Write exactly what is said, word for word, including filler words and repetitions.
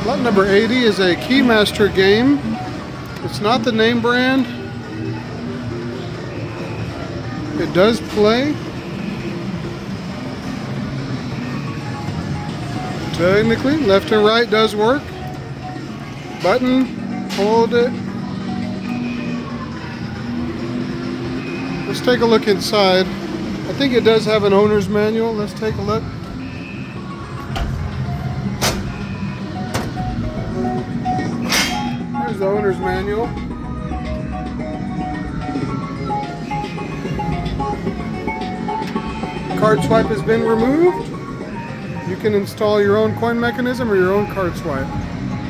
Lot number eighty is a Keymaster game. It's not the name brand. It does play. Technically, left and right does work. Button, hold it. Let's take a look inside. I think it does have an owner's manual. Let's take a look. Here's the owner's manual. Card swipe has been removed. You can install your own coin mechanism or your own card swipe.